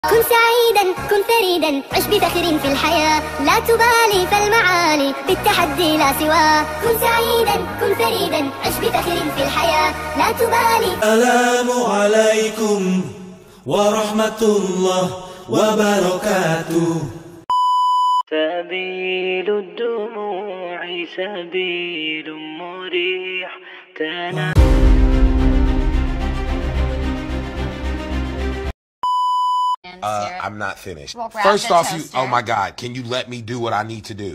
كن سعيدا كن فريدا عش بفخر في الحياة، لا تبالي فالمعالي بالتحدي لا سواه. كن سعيدا كن فريدا عش بفخر في الحياة، لا تبالي. السلام عليكم ورحمة الله وبركاته. سبيل الدموع سبيل مريح I'm not finished. First off, oh my God, can you let me do what I need to do?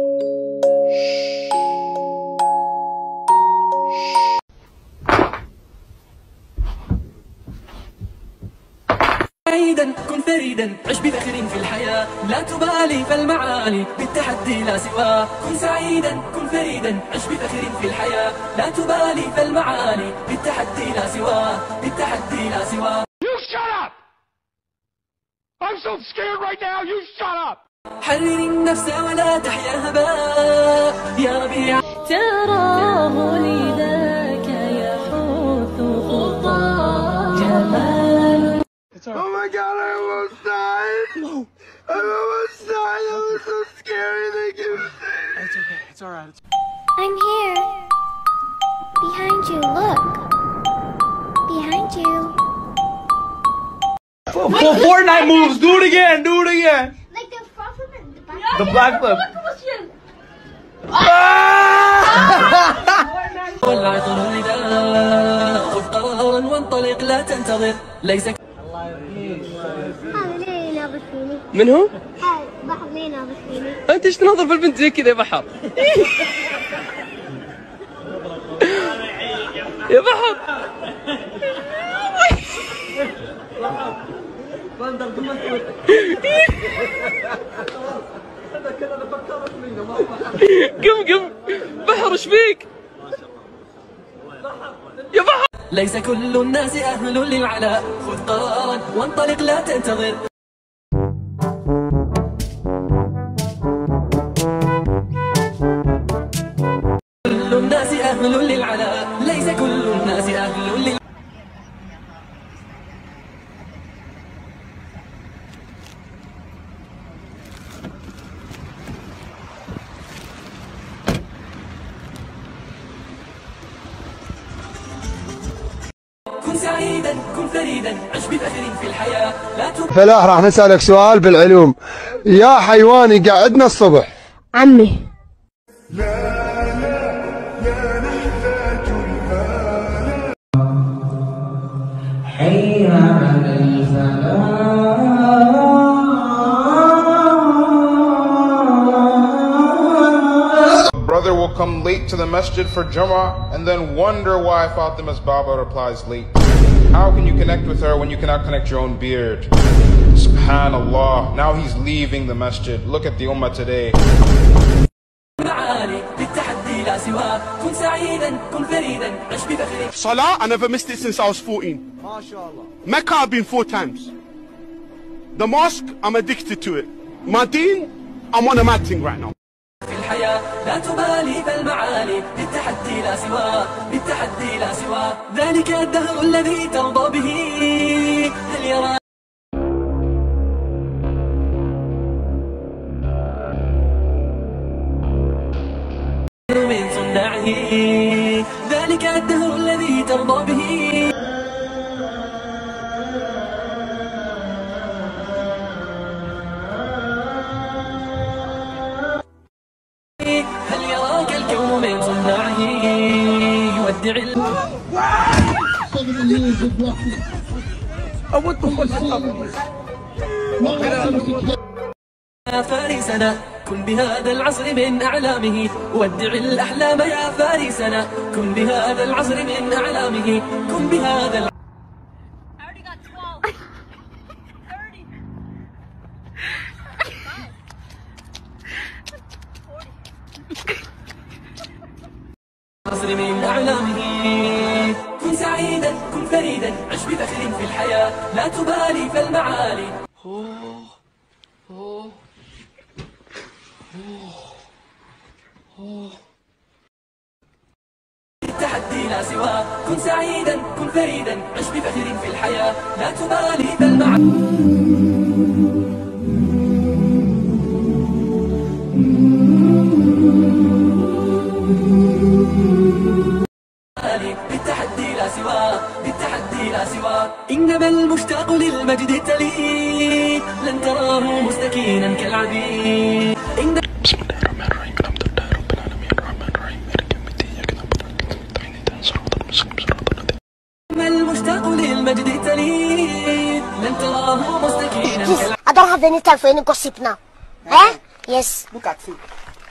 سعيدا كن فريدا عش بفخر في الحياة، لا تبالي فالمعالي بالتحدي لا سواه. كن سعيدا كن فريدا عش بفخر في الحياة، لا تبالي فالمعالي بالتحدي لا سواه، بالتحدي لا سواه. You shut up! I'm so scared right now, you shut up! حرر النفس ولا تحيا هباء يا بيع تراه لذاك يحوث خطاه جمال. Oh my God, I almost died! I almost died, it was so scary, thank you. It's okay, it's alright. I'm here. Behind you, look. Behind you. Fortnite moves, do it again, do it again! Like the front flip and the back. The black flip. والعطر الرداء خذ قرارا وانطلق لا تنتظر ليس. هذا ليه نابت فيني؟ من هو؟ هذا بحر ليه نابت فيني؟ انت ايش تناظر في البنت زي كذا يا بحر؟ يا بحر قم بحر ايش فيك؟ يا بحر ليس كل الناس أهل للعلاء خذ قرارا وانطلق لا تنتظر. كل الناس أهل للعلاء ليس كل الناس أهل للعلاء. كن سعيدا كن فريدا عش بفخر في الحياة، لا فلاح راح نسألك سؤال بالعلوم. يا حيواني قعدنا الصبح. عمي حي على Brother will come late to the masjid for Jummah and then wonder why Fatima's Baba replies late. How can you connect with her when you cannot connect your own beard? Subhanallah. Now he's leaving the masjid. Look at the ummah today. كن سعيدا كن فريدا عش بفخر. Salah, I never missed it since I was 14. MashaAllah. Mecca, I've been 4 times. The mosque, I'm addicted to it. My deen, I'm on a mad thing right now. في الحياة لا تبالي فالمعالي بالتحدي لا سواه، بالتحدي لا سواه. ذلك الدهر الذي ترضى به هل يرى من صنعه. ذلك الدهر الذي ترضى به. هل يراك الكون من صنعه يودع يا فارسنا كن بهذا العصر من أعلامه، ودع الأحلام يا فارسنا كن بهذا العصر من أعلامه، كن بهذا العصر من أعلامه. كن سعيدا كن فريدا عش بفخر في الحياة، لا تبالي فالمعالي. التحدي لا سواه. كن سعيدا كن فريدا عش بفخر في الحياة، لا تبالي فالمعالي. الوليد لن تراه مستكينا كالعبيد. بسم الله الرحمن الرحيم الحمد لله رب العالمين الرحمن الرحيم مالك يوم الدين إياك نعبد وإياك نستعين اهدنا الصراط المستقيم صراط الذين المشتاق للمجد التليد لن تراه مستكينا كالعبيد. I don't have any time for any gossip now. Eh? Yes. Look at me.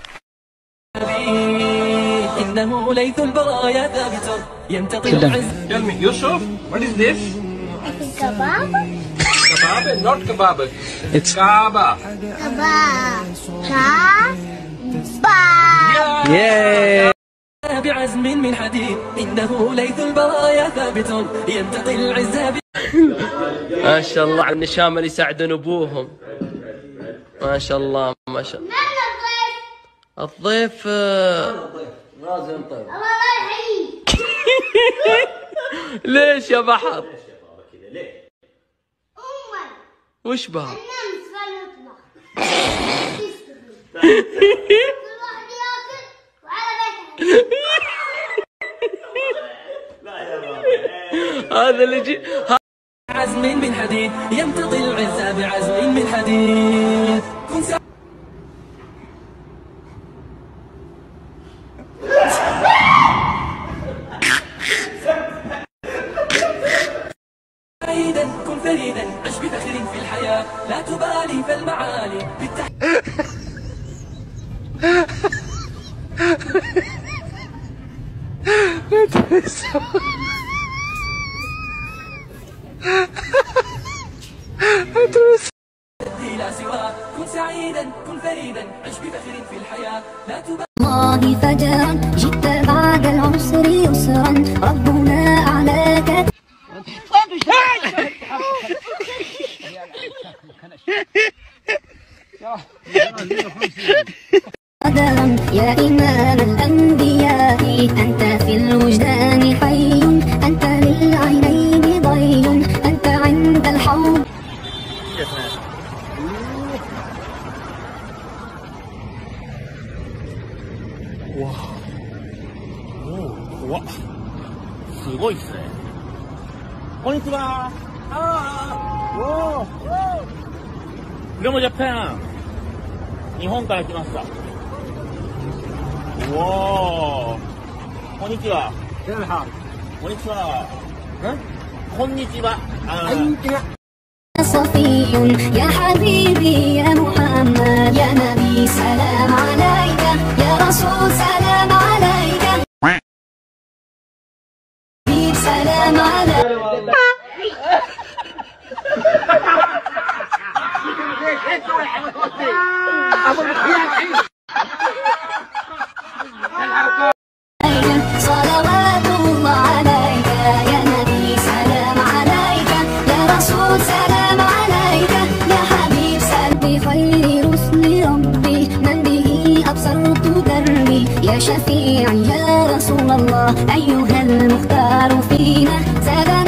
إنه ليث البرايا ثابت يمتطي العز. Tell me, Yusuf, what is this? I think kebab. Kebab? Not kebab. It's Kaaba. Kebab. Kebab. Yeah. بعزم من حديد إنه ليث البرايا ثابت يمتطي العز. ما شاء الله على النشام اللي يساعدون ابوهم. ما شاء الله ما شاء الله. الضيف لازم طيب. الله يحييك. ليش يا بحر؟ ليه؟ أمك. وش بها؟ النمس في المطبخ. كل واحد ياكل وعلى بيته. لا يا بابا. هذا اللي يجي عزم من حديد يمتطي العز بعزم من حديد. كن سعيدا كن فريدا عش بفخر في الحياة لا تبالي فالمعالي لا سواه. كن سعيدا كن فريدا عش بفخر في الحياة لا تبالي. الله فجرا جئت بعد العسر يسرا ربنا أعلاك قدرا يا إمام الأنبياء أنت في الوجدان حي أنت للعينين ضي أنت عند الحوض. すごいっすね。こんにちは。フレモジャパン。日本から来ました。おー。こんにちは。こんにちは。こんにちは。 صفي يا حبيبي يا محمد يا نبي سلام عليك يا رسول سلام عليك سلام عليك. صلوات الله عليك يا نبي سلام عليك يا رسول سلام عليك يا حبيب سلام بخير رسل ربي من به أبصرت دربي يا شفيعي يا رسول الله أيها المختار فينا سلام